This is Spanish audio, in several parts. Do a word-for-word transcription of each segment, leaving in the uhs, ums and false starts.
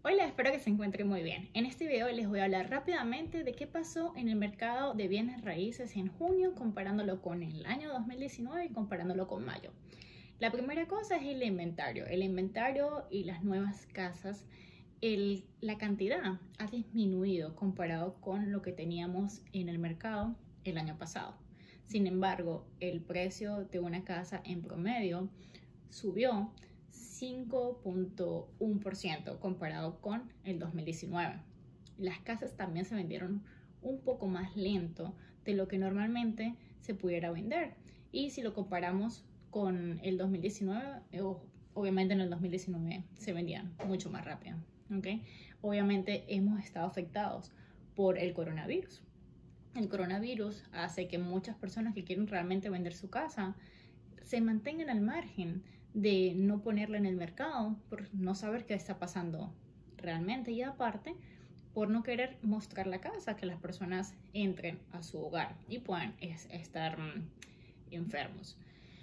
Hola, espero que se encuentren muy bien. En este video les voy a hablar rápidamente de qué pasó en el mercado de bienes raíces en junio comparándolo con el año dos mil diecinueve y comparándolo con mayo. La primera cosa es el inventario. El inventario y las nuevas casas, el, la cantidad ha disminuido comparado con lo que teníamos en el mercado el año pasado. Sin embargo, el precio de una casa en promedio subió cinco punto uno por ciento comparado con el dos mil diecinueve. Las casas también se vendieron un poco más lento de lo que normalmente se pudiera vender. Y si lo comparamos con el dos mil diecinueve, obviamente en el dos mil diecinueve se vendían mucho más rápido. ¿Okay? Obviamente hemos estado afectados por el coronavirus. El coronavirus hace que muchas personas que quieren realmente vender su casa se mantengan al margen de no ponerla en el mercado por no saber qué está pasando realmente, y aparte por no querer mostrar la casa, que las personas entren a su hogar y puedan es, estar um, enfermos.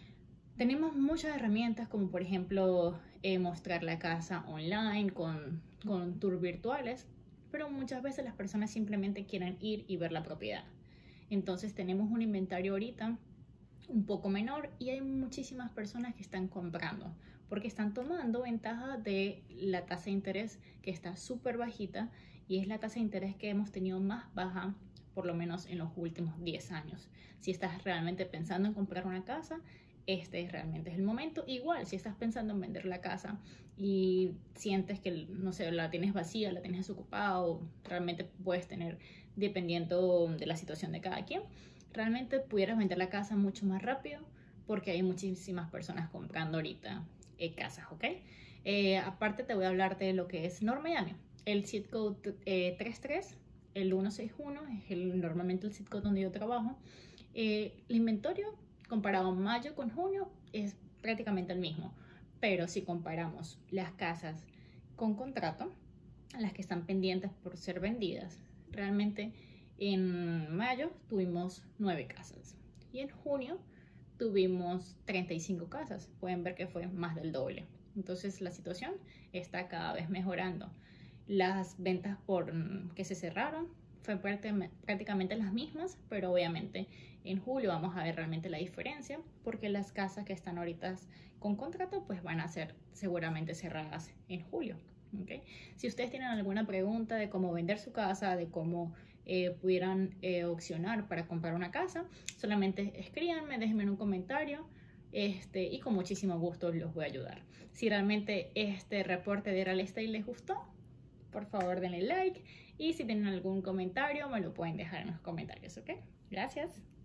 Tenemos muchas herramientas como por ejemplo eh, mostrar la casa online con, con tours virtuales, pero muchas veces las personas simplemente quieren ir y ver la propiedad. Entonces tenemos un inventario ahorita un poco menor y hay muchísimas personas que están comprando porque están tomando ventaja de la tasa de interés que está súper bajita, y es la tasa de interés que hemos tenido más baja por lo menos en los últimos diez años. Si estás realmente pensando en comprar una casa, este realmente es el momento. Igual si estás pensando en vender la casa y sientes que no sé, la tienes vacía, la tienes desocupada, o realmente puedes tener, dependiendo de la situación de cada quien, realmente pudieras vender la casa mucho más rápido porque hay muchísimas personas comprando ahorita eh, casas, ¿ok? Eh, aparte te voy a hablar de lo que es North Miami. El zip code eh, treinta y tres, el ciento sesenta y uno, es el, normalmente el zip code donde yo trabajo. Eh, el inventario comparado mayo con junio es prácticamente el mismo, pero si comparamos las casas con contrato, las que están pendientes por ser vendidas, realmente en mayo tuvimos nueve casas y en junio tuvimos treinta y cinco casas. Pueden ver que fue más del doble. Entonces la situación está cada vez mejorando. Las ventas por que se cerraron fue prácticamente las mismas, pero obviamente en julio vamos a ver realmente la diferencia porque las casas que están ahorita con contrato pues van a ser seguramente cerradas en julio. ¿Okay? Si ustedes tienen alguna pregunta de cómo vender su casa, de cómo eh, pudieran eh, opcionar para comprar una casa, solamente escríbanme, déjenme en un comentario este, y con muchísimo gusto los voy a ayudar. Si realmente este reporte de Real Estate les gustó, por favor denle like, y si tienen algún comentario me lo pueden dejar en los comentarios, ¿ok? Gracias.